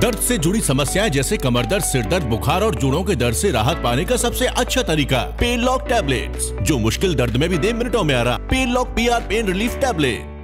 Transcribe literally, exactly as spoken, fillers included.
दर्द से जुड़ी समस्याएं जैसे कमर दर्द, सिर दर्द, बुखार और जोड़ों के दर्द से राहत पाने का सबसे अच्छा तरीका पेन लॉक टैबलेट्स, जो मुश्किल दर्द में भी दे मिनटों में आराम। Pain lock P R pain relief tablet.